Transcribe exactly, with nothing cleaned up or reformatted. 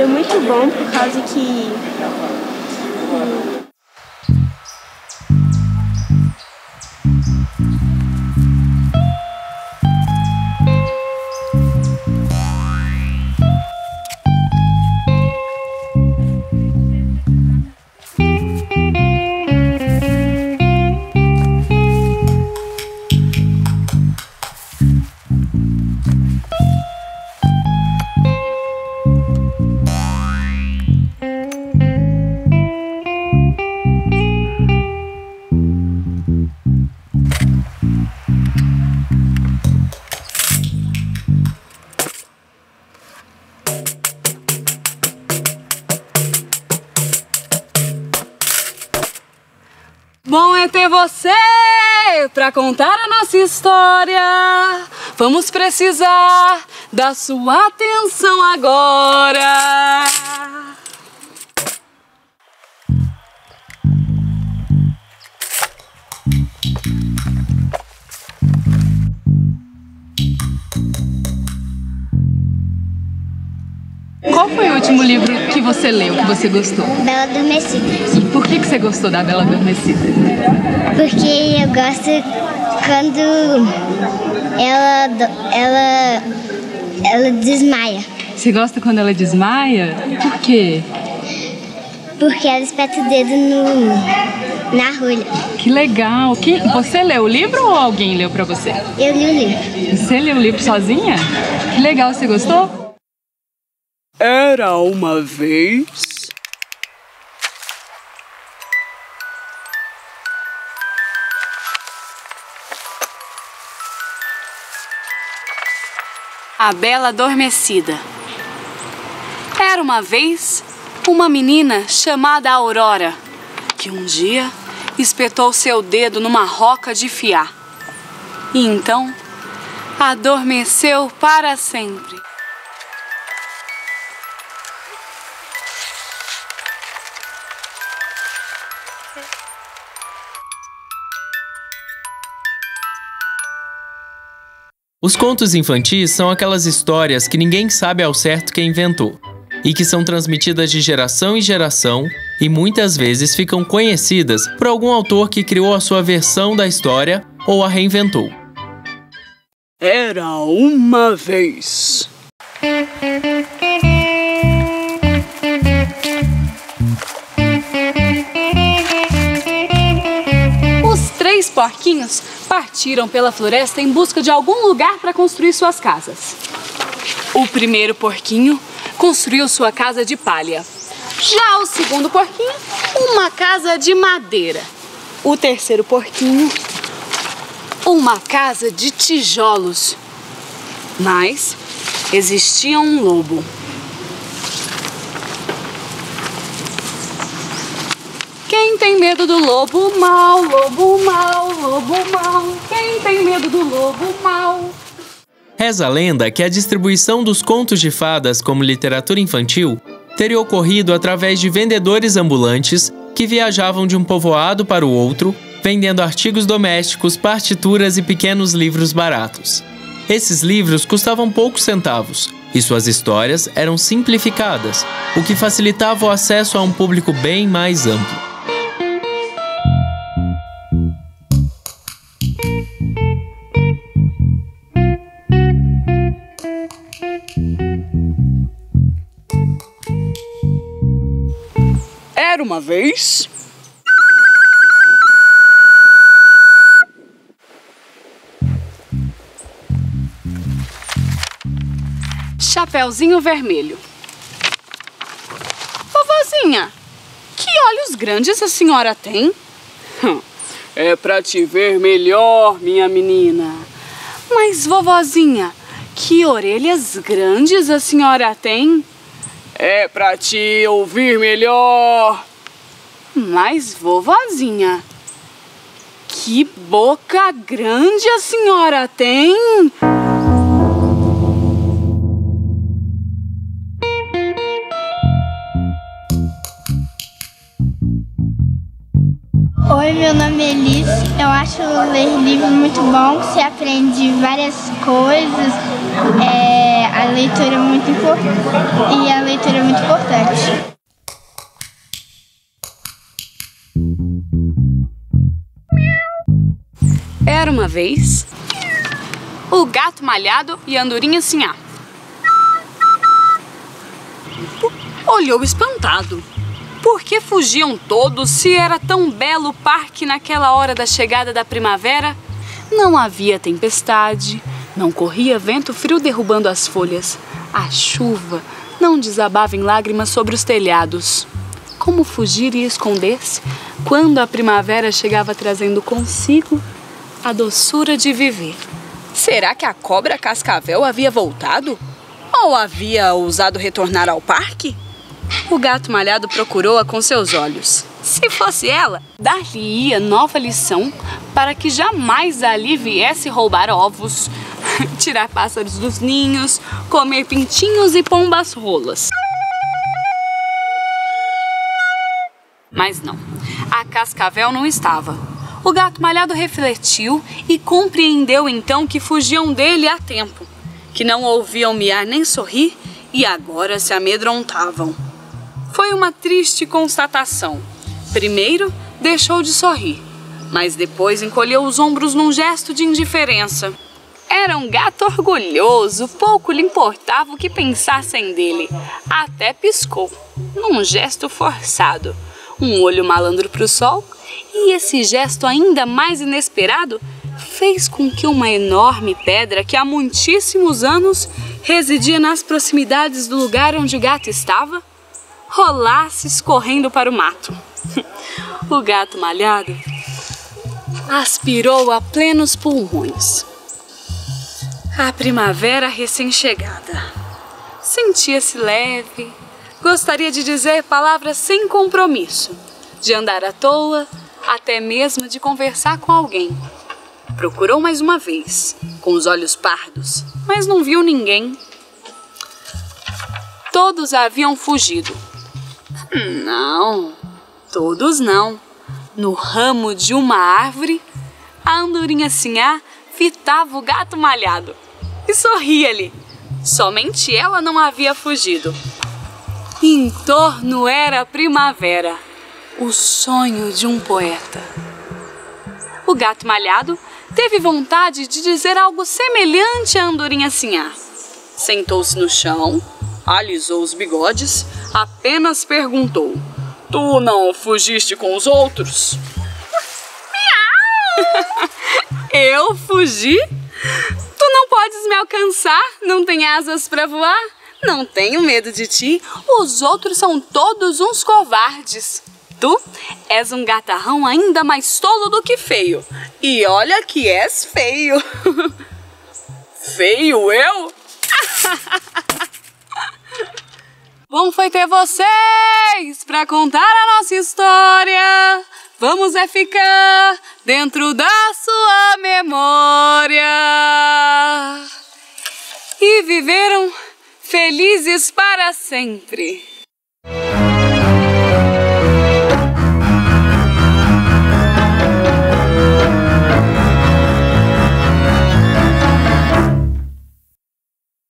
muito bom por causa que... Bom é ter você pra contar a nossa história. Vamos precisar da sua atenção agora. Qual foi o último livro que você leu, que você gostou? Bela Adormecida. E por que, que você gostou da Bela Adormecida? Porque eu gosto quando ela, ela, ela desmaia. Você gosta quando ela desmaia? Por quê? Porque ela espeta o dedo no, na rolha. Que legal! Que, você leu o livro ou alguém leu pra você? Eu li o livro. Você leu o livro sozinha? Que legal, você gostou? Era uma vez... A Bela Adormecida. Era uma vez uma menina chamada Aurora, que um dia espetou seu dedo numa roca de fiar. E então adormeceu para sempre. Os contos infantis são aquelas histórias que ninguém sabe ao certo quem inventou, e que são transmitidas de geração em geração e muitas vezes ficam conhecidas por algum autor que criou a sua versão da história ou a reinventou. Era uma vez... Os três porquinhos partiram pela floresta em busca de algum lugar para construir suas casas. O primeiro porquinho construiu sua casa de palha. Já o segundo porquinho, uma casa de madeira. O terceiro porquinho, uma casa de tijolos. Mas existia um lobo. Quem tem medo do lobo mau, lobo mau, lobo mau? Quem tem medo do lobo mau? Reza a lenda que a distribuição dos contos de fadas como literatura infantil teria ocorrido através de vendedores ambulantes que viajavam de um povoado para o outro, vendendo artigos domésticos, partituras e pequenos livros baratos. Esses livros custavam poucos centavos e suas histórias eram simplificadas, o que facilitava o acesso a um público bem mais amplo. Era uma vez... Chapeuzinho Vermelho. Vovozinha, que olhos grandes a senhora tem? É pra te ver melhor, minha menina. Mas, vovozinha, que orelhas grandes a senhora tem? É pra te ouvir melhor. Mas, vovozinha, que boca grande a senhora tem? Oi, meu nome é Elis. Eu acho ler livro muito bom, você aprende várias coisas. É, a leitura é muito importante e a leitura é muito importante. Era uma vez o Gato Malhado e a Andorinha Sinhá. Olhou espantado. Por que fugiam todos se era tão belo o parque naquela hora da chegada da primavera? Não havia tempestade, não corria vento frio derrubando as folhas. A chuva não desabava em lágrimas sobre os telhados. Como fugir e esconder-se quando a primavera chegava trazendo consigo a doçura de viver? Será que a cobra cascavel havia voltado? Ou havia ousado retornar ao parque? O Gato Malhado procurou-a com seus olhos. Se fosse ela, dar-lhe-ia nova lição para que jamais ali viesse roubar ovos, tirar pássaros dos ninhos, comer pintinhos e pombas rolas. Mas não, a cascavel não estava. O Gato Malhado refletiu e compreendeu então que fugiam dele há tempo, que não ouviam miar nem sorrir e agora se amedrontavam. Foi uma triste constatação. Primeiro, deixou de sorrir, mas depois encolheu os ombros num gesto de indiferença. Era um gato orgulhoso, pouco lhe importava o que pensassem dele. Até piscou, num gesto forçado, um olho malandro para o sol, e esse gesto ainda mais inesperado fez com que uma enorme pedra que há muitíssimos anos residia nas proximidades do lugar onde o gato estava, rolasse escorrendo para o mato. O Gato Malhado aspirou a plenos pulmões a primavera recém-chegada. Sentia-se leve, gostaria de dizer palavras sem compromisso, de andar à toa, até mesmo de conversar com alguém. Procurou mais uma vez, com os olhos pardos, mas não viu ninguém. Todos haviam fugido. Não, todos não. No ramo de uma árvore, a Andorinha Sinhá fitava o Gato Malhado e sorria-lhe. Somente ela não havia fugido. Em torno era a primavera, o sonho de um poeta. O Gato Malhado teve vontade de dizer algo semelhante à Andorinha Sinhá. Sentou-se no chão, alisou os bigodes, apenas perguntou: "Tu não fugiste com os outros?" Miau! Eu fugi? Tu não podes me alcançar? Não tem asas para voar? Não tenho medo de ti. Os outros são todos uns covardes. Tu és um gatarrão ainda mais tolo do que feio. E olha que és feio. Feio eu? Bom foi ter vocês para contar a nossa história. Vamos é ficar dentro da sua memória. E viveram felizes para sempre.